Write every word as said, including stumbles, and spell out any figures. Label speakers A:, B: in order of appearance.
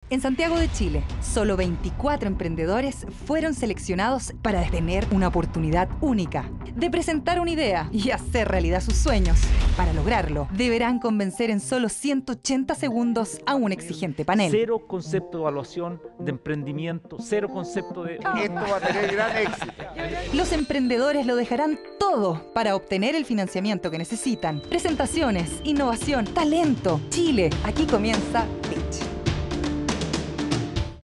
A: En Santiago de Chile, solo veinticuatro emprendedores fueron seleccionados para tener una oportunidad única de presentar una idea y hacer realidad sus sueños. Para lograrlo, deberán convencer en solo ciento ochenta segundos a un exigente panel.
B: Cero concepto de evaluación, de emprendimiento, cero concepto de...
C: Esto va a tener gran éxito.
A: Los emprendedores lo dejarán todo para obtener el financiamiento que necesitan. Presentaciones, innovación, talento. Chile, aquí comienza Pitch.